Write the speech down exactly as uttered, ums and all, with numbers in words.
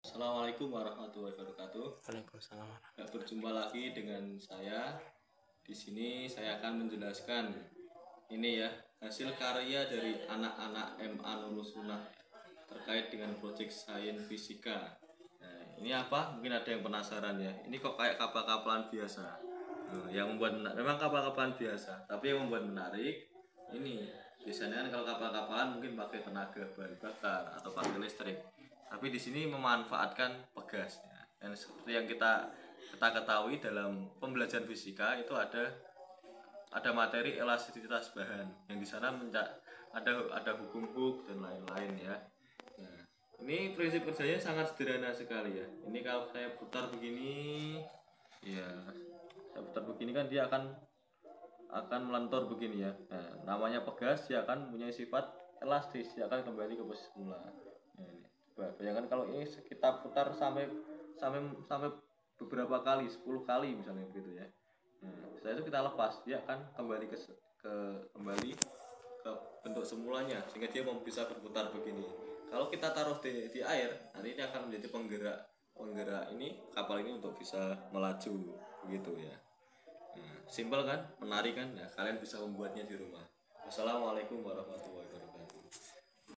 Assalamualaikum warahmatullahi wabarakatuh. Waalaikumsalam. Ya, berjumpa lagi dengan saya. Di sini saya akan menjelaskan ini ya, hasil karya dari anak-anak M A Nurul Sunnah terkait dengan proyek sains fisika. Nah, ini apa? Mungkin ada yang penasaran ya. Ini kok kayak kapal-kapalan biasa. Nah, yang membuat menarik, memang kapal-kapalan biasa, tapi yang membuat menarik ini biasanya kan kalau kapal-kapalan mungkin pakai tenaga bahan bakar atau pakai listrik. Tapi di sini memanfaatkan pegas. Ya. Dan seperti yang kita kita ketahui dalam pembelajaran fisika itu ada ada materi elastisitas bahan yang di sana ada ada hukum Hooke dan lain-lain ya. Nah, ini prinsip kerjanya sangat sederhana sekali ya. Ini kalau saya putar begini, ya saya putar begini kan dia akan akan melentur begini ya. Nah, namanya pegas dia akan punya sifat elastis, dia akan kembali ke posisi semula. Nah, ini. Coba bayangkan kalau ini kita putar sampai sampai sampai beberapa kali, sepuluh kali misalnya begitu ya. Nah, setelah itu kita lepas, dia akan kembali ke ke kembali ke bentuk semulanya sehingga dia bisa berputar begini. Kalau kita taruh di, di air, nanti ini akan menjadi penggerak penggerak ini kapal ini untuk bisa melaju begitu ya. Nah, simpel kan, menarik kan? Nah, kalian bisa membuatnya di rumah. Wassalamualaikum warahmatullahi wabarakatuh.